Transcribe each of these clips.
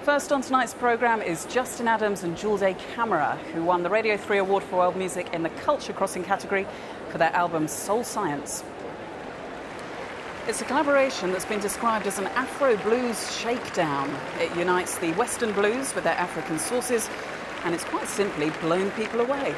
First on tonight's programme is Justin Adams and Juldeh Camara, who won the Radio 3 Award for World Music in the Culture Crossing category for their album Soul Science. It's a collaboration that's been described as an Afro blues shakedown. It unites the Western blues with their African sources, and it's quite simply blown people away.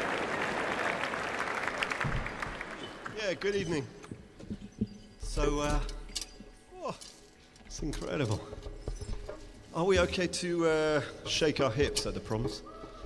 Yeah, good evening. So, it's incredible. Are we okay to shake our hips at the proms?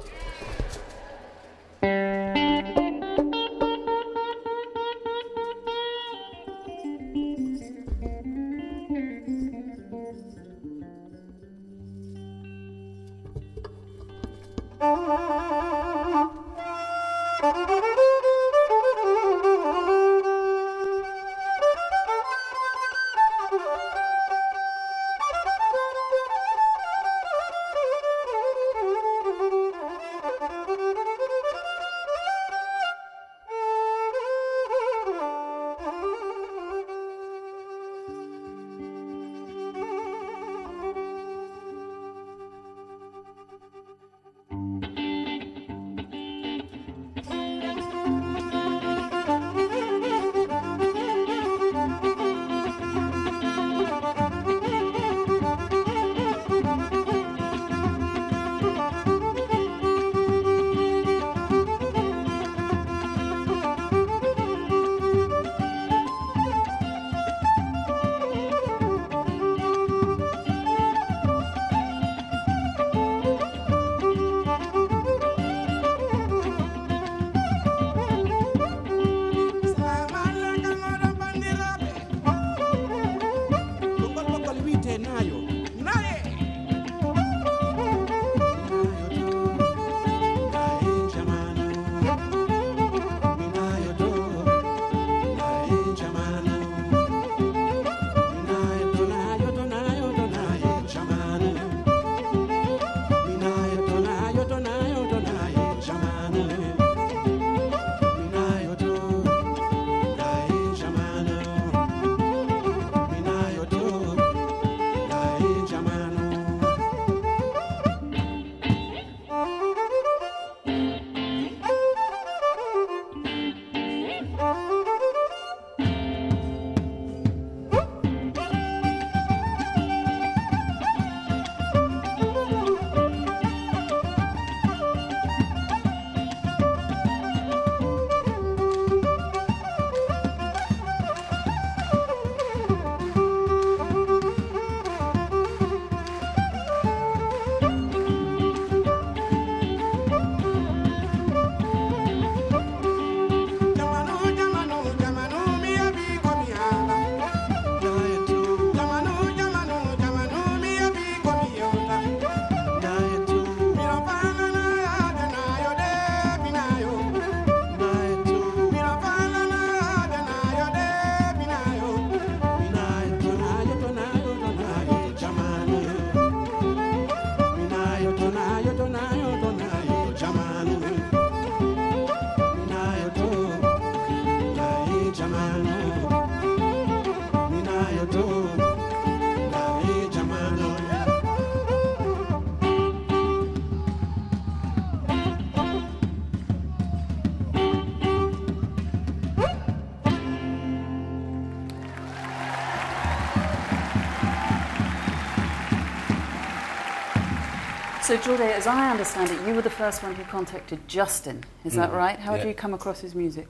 So, Juldeh, as I understand it, you were the first one who contacted Justin. Is that right? How did you come across his music?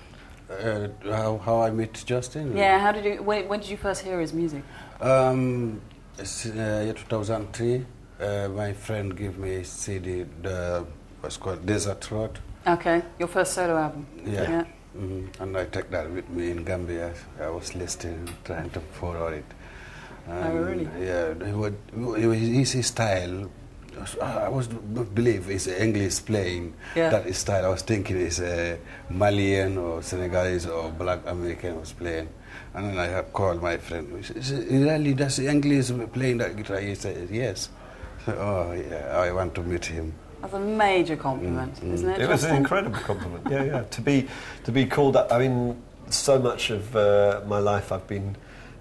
How I met Justin? Yeah, how did you? When did you first hear his music? It's, 2003. My friend gave me a CD. Was called Desert Road. Okay, your first solo album. Yeah. And I took that with me in Gambia. I was listening, trying to follow it. Oh, really? Yeah, his style. I believe it's English playing. Yeah. That style. I was thinking it's a Malian or Senegalese or Black American was playing. And then I had called my friend. He said, really, that's English playing that guitar? He said, yes. So, oh, yeah, I want to meet him. That's a major compliment, isn't it? It was an incredible compliment. Yeah. To be called that. I mean, so much of my life I've been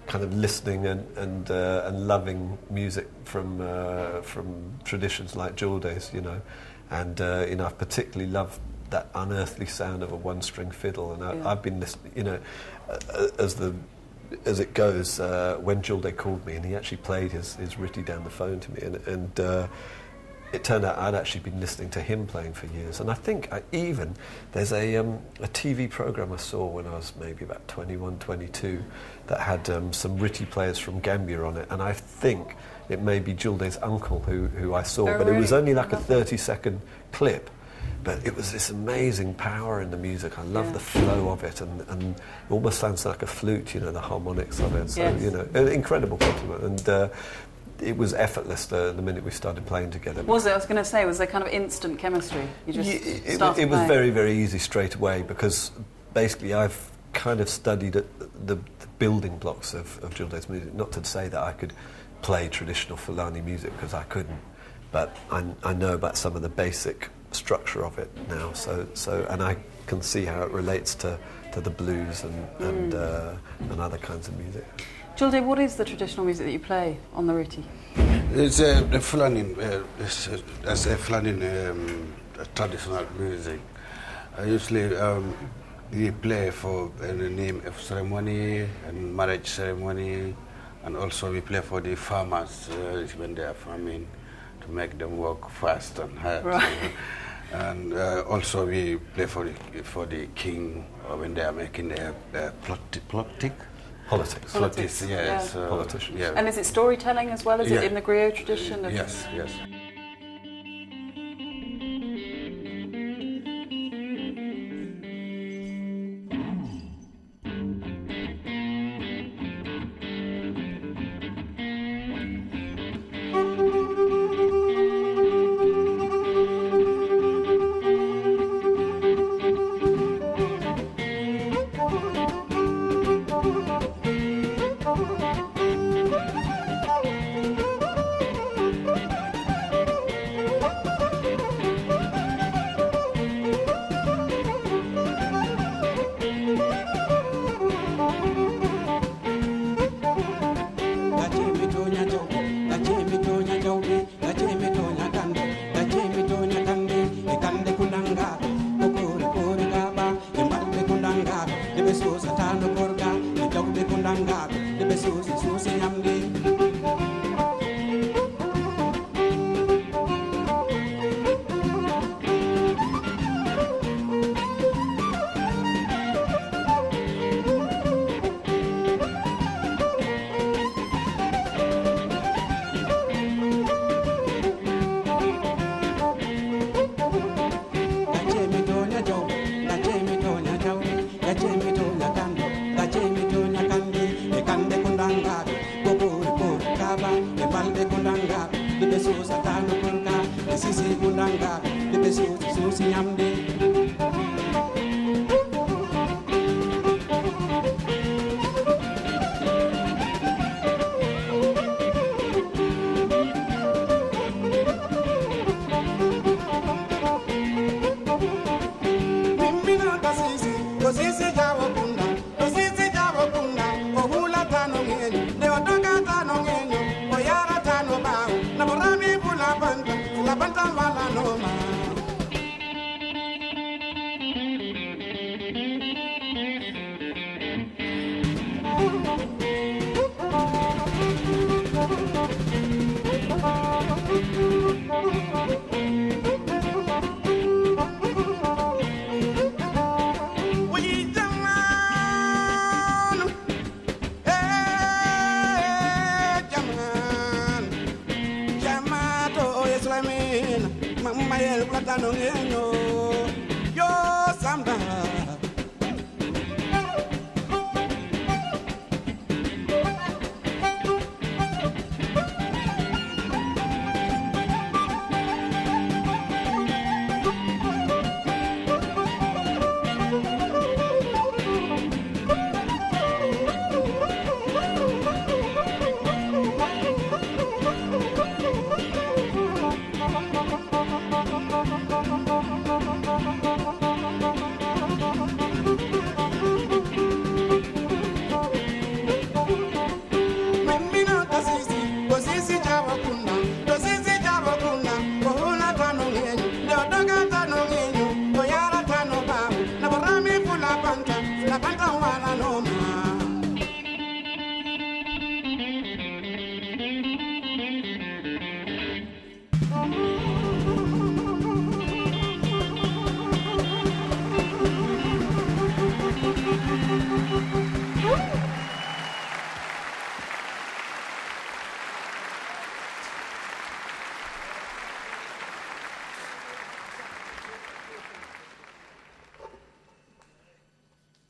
kind of listening and loving music from traditions like Juldeh's, you know, and you know, I particularly love that unearthly sound of a one-string fiddle, and I've been listening, you know, as it goes. When Juldeh called me, and he actually played his Ritty down the phone to me, and it turned out I'd actually been listening to him playing for years. And I think there's a TV programme I saw when I was maybe about 21, 22 that had some Ritty players from Gambia on it, and I think it may be Juldeh's uncle who I saw, but it was only like a 30-second clip. But it was this amazing power in the music. I love the flow of it, and it almost sounds like a flute, you know, the harmonics of it. So, you know, an incredible compliment. And it was effortless the minute we started playing together. Was it? I was going to say, was there kind of instant chemistry? You just it was very, very easy straight away, because basically I've kind of studied the building blocks of Juldeh's music. Not to say that I could play traditional Fulani music, because I couldn't, but I know about some of the basic structure of it now. So and I can see how it relates to the blues and other kinds of music. Juldeh, what is the traditional music that you play on the Ritty? It's the Fulani, that's a Fulani traditional music. Usually we play for the name of ceremony and marriage ceremony, and also we play for the farmers when they are farming, to make them work fast and hard. Right. And also we play for the king, or when they are making their Politics, yes. Politicians. Yeah. And is it storytelling as well? Is it in the griot tradition? Yes.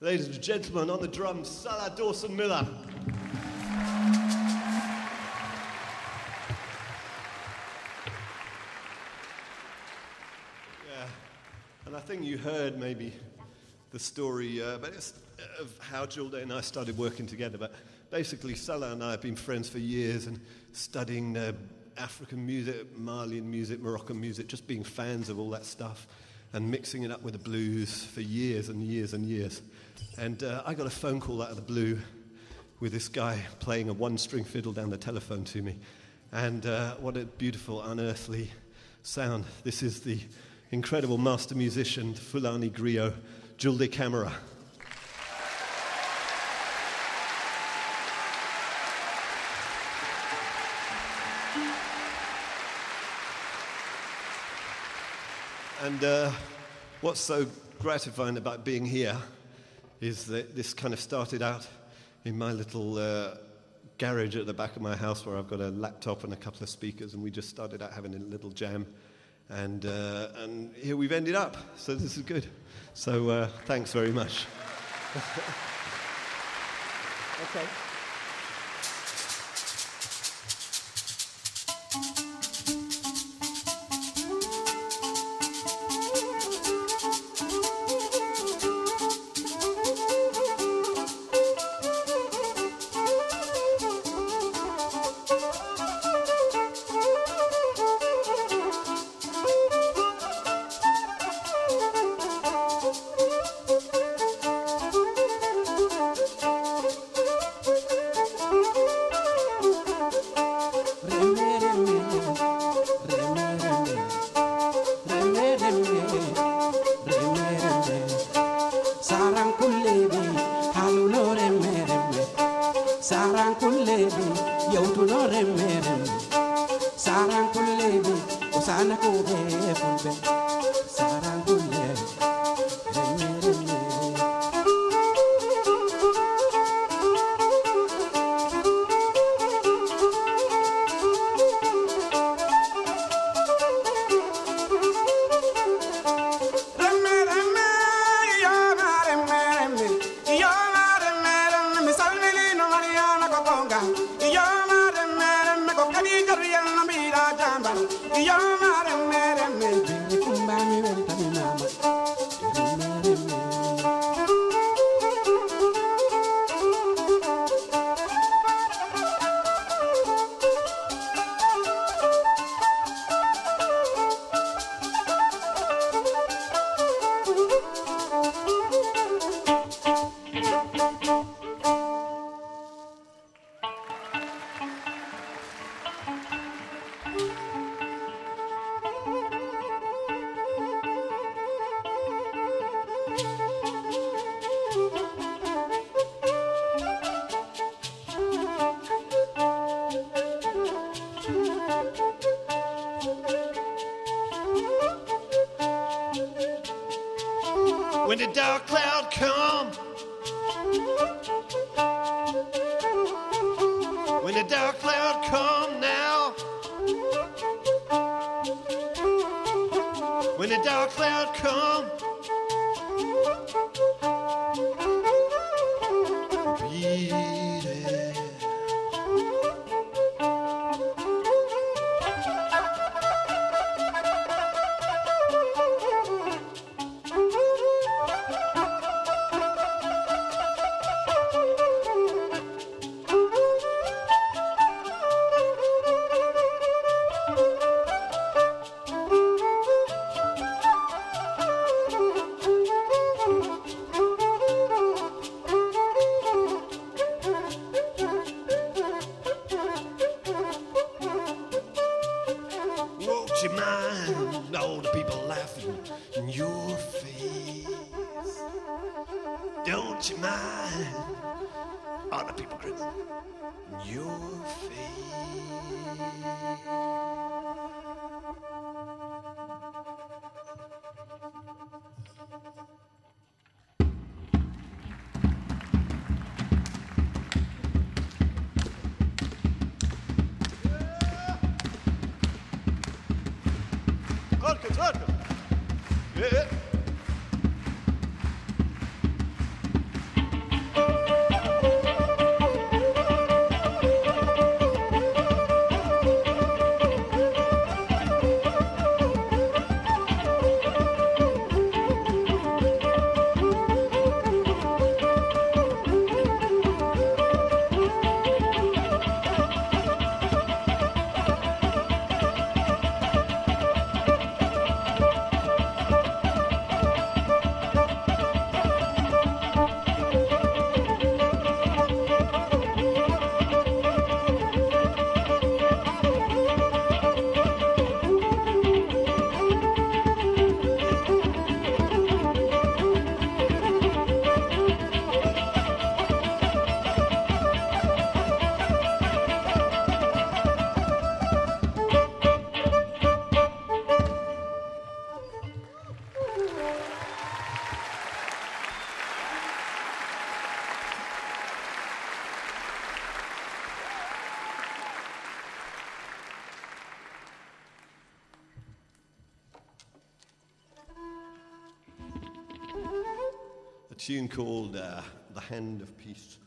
Ladies and gentlemen, on the drums, Salah Dawson-Miller. Yeah, and I think you heard maybe the story of how Juldeh and I started working together, but basically Salah and I have been friends for years and studying African music, Malian music, Moroccan music, just being fans of all that stuff and mixing it up with the blues for years and years and years. And I got a phone call out of the blue with this guy playing a one-string fiddle down the telephone to me. And what a beautiful, unearthly sound. This is the incredible master musician, Fulani griot, Juldeh Camara. And what's so gratifying about being here is that this kind of started out in my little garage at the back of my house where I've got a laptop and a couple of speakers, and we just started out having a little jam. And here we've ended up, so this is good. So thanks very much. Okay. When the dark cloud come, when the dark cloud come now, when the dark cloud come, beat it. Won't you mind all the people laughing in your face? Don't you mind all the people grinning in your face? Vodka. Yeah. tune called The Hand of Peace.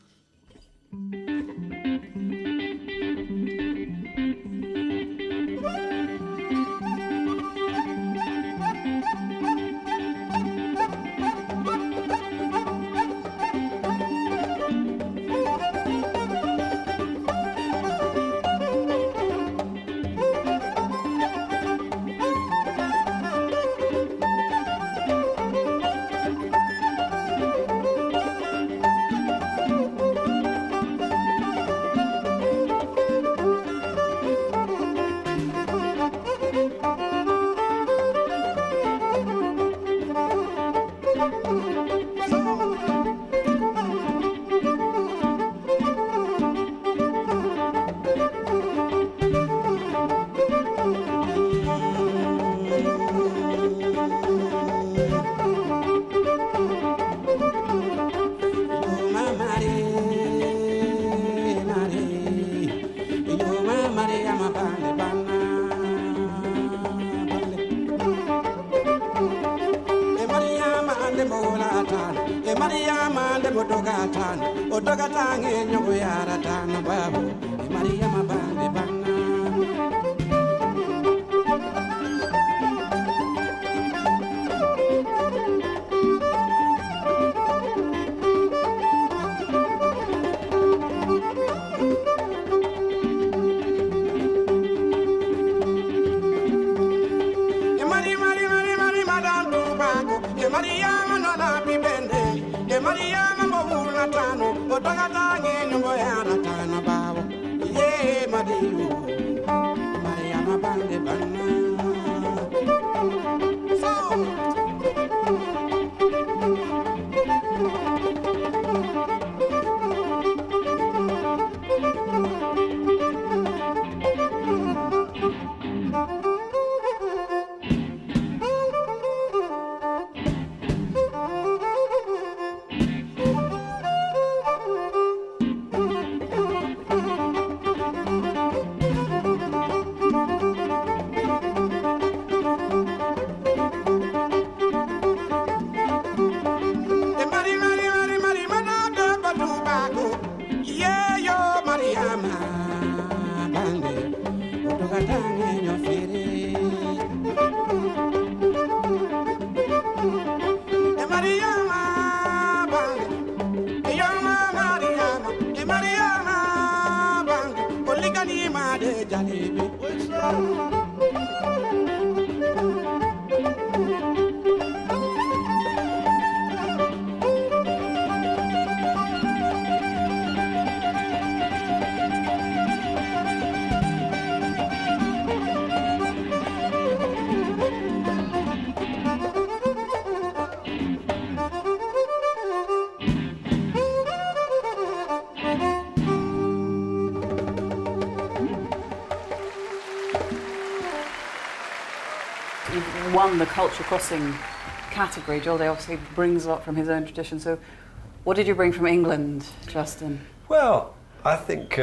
Won the culture crossing category. Juldeh obviously brings a lot from his own tradition. So, what did you bring from England, Justin? Well, I think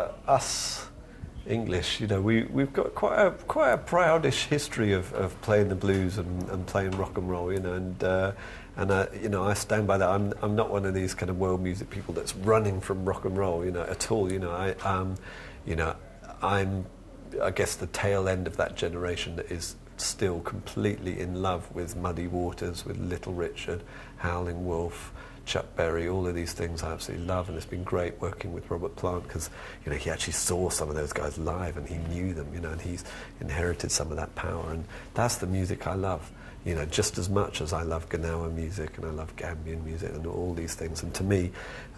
us English, you know, we've got quite a proudish history of playing the blues and playing rock and roll, you know, and you know, I stand by that. I'm not one of these kind of world music people that's running from rock and roll, you know, at all. You know, I'm I guess the tail end of that generation that is still completely in love with Muddy Waters, with Little Richard, Howling Wolf, Chuck Berry, all of these things I absolutely love, and it's been great working with Robert Plant because, you know, he actually saw some of those guys live and he knew them, you know, and he's inherited some of that power, and that's the music I love, you know, just as much as I love Gnawa music and I love Gambian music and all these things. And to me,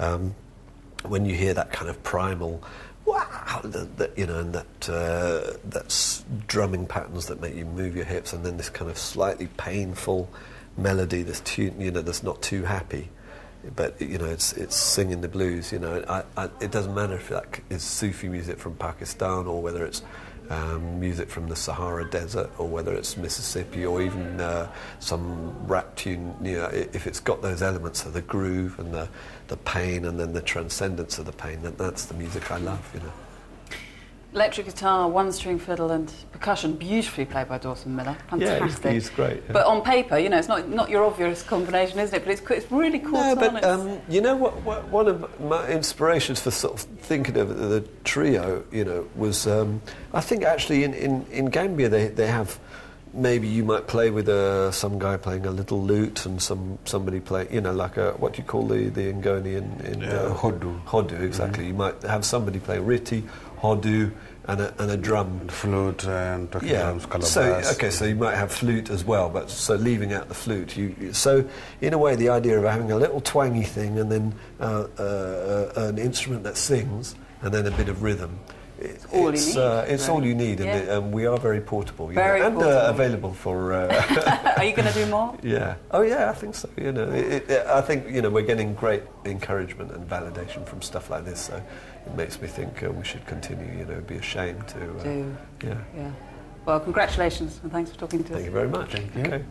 when you hear that kind of primal wow, you know, and that's drumming patterns that make you move your hips, and then this kind of slightly painful melody, this tune, you know, that's not too happy, but you know, it's singing the blues. You know, it doesn't matter if that is Sufi music from Pakistan or whether it's music from the Sahara Desert or whether it's Mississippi or even some rap tune. You know, if it's got those elements of the groove and the pain and then the transcendence of the pain, that's the music I love, you know. Electric guitar, one-string fiddle and percussion, beautifully played by Dawson Miller. Fantastic. Yeah, he's great. Yeah. But on paper, you know, it's not your obvious combination, isn't it? But it's really cool. No, but you know what? One of my inspirations for sort of thinking of the trio, you know, was I think actually in Gambia they have. Maybe you might play with some guy playing a little lute and somebody playing, you know, like what do you call the Ngoni in Hodu. Hodu, exactly. Mm-hmm. You might have somebody play riti, Hodu, and a drum. And flute and talking drums, calabash. So you might have flute as well, but so leaving out the flute. So in a way, the idea of having a little twangy thing and then an instrument that sings and then a bit of rhythm. It's all you need, and we are very portable, and available for. Are you going to do more? Yeah. Oh, yeah. I think so. You know, I think we're getting great encouragement and validation from stuff like this. So it makes me think we should continue. You know, be ashamed to. Do. Yeah. Yeah. Well, congratulations and thanks for talking to us. Thank you very much. Thank you. Okay.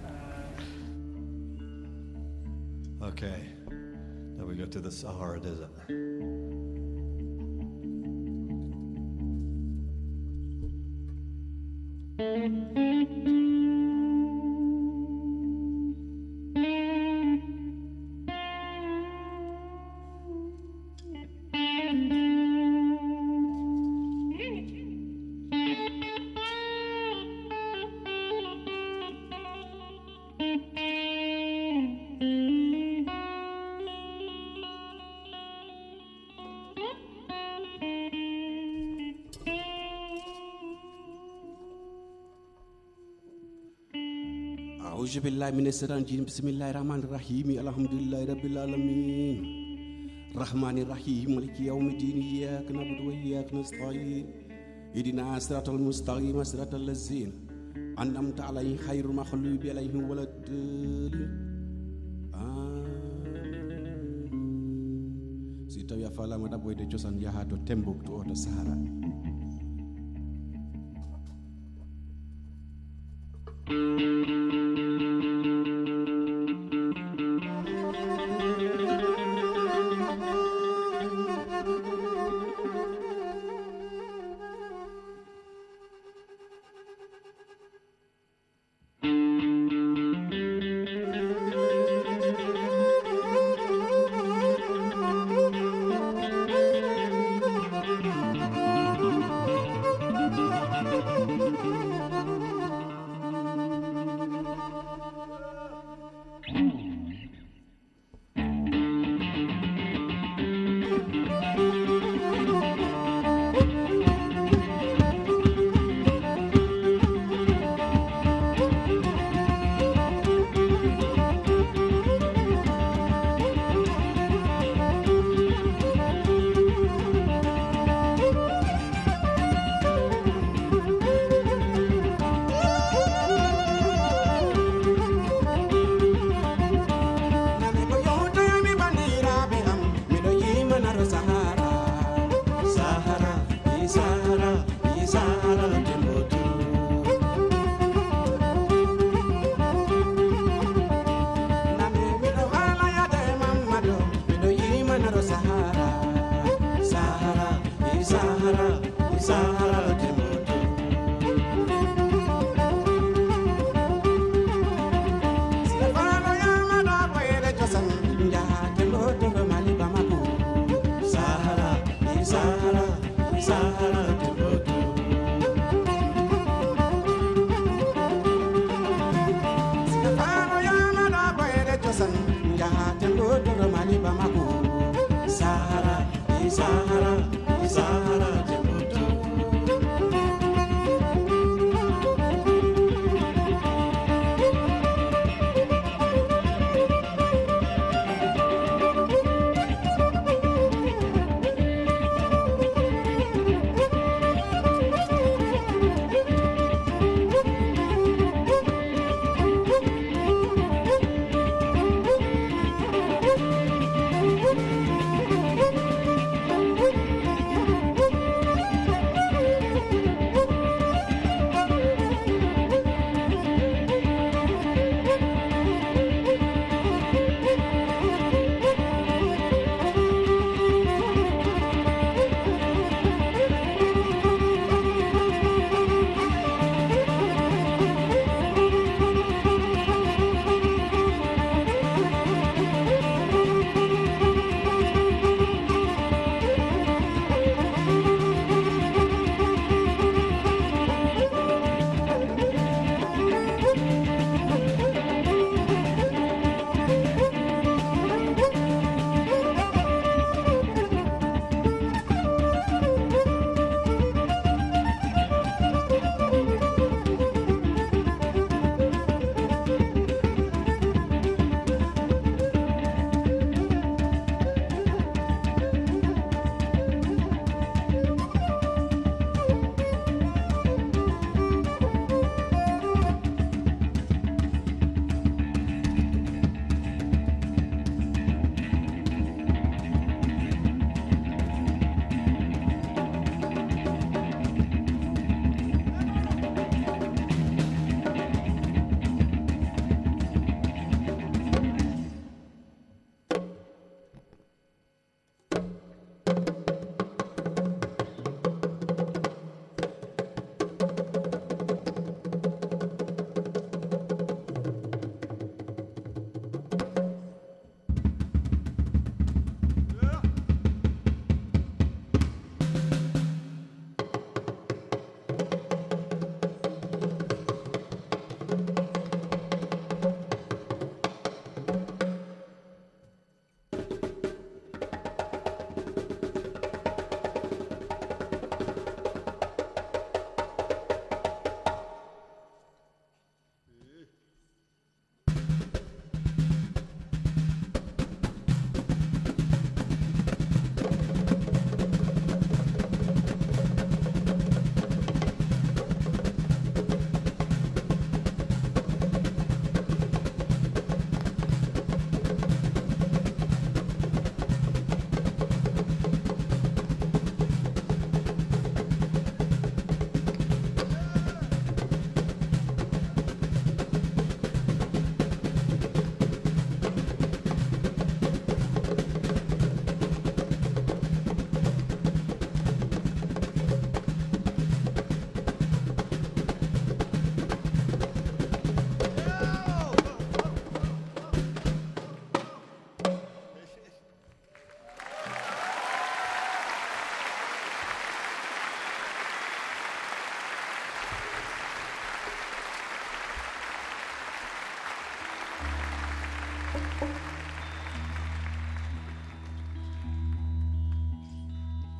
Okay. Now we go to the Sahara Desert. أعوذ بالله من الشيطان الرجيم بسم الله الرحمن الرحيم الحمد لله رب العالمين الرحمن الرحيم مالك يوم الدين إياك نعبد وإياك نستعين اهدنا الصراط المستقيم صراط الذين أنعمت عليهم غير المغضوب عليهم ولا الضالين Sita ya fala mada boy de chosan ya hato tembok to oto Sahara.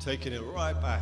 taking it right back.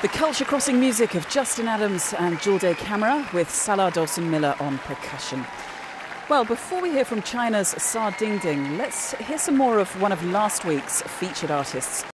The culture-crossing music of Justin Adams and Juldeh Camara with Salah Dawson-Miller on percussion. Well, before we hear from China's Sa Ding Ding, let's hear some more of one of last week's featured artists.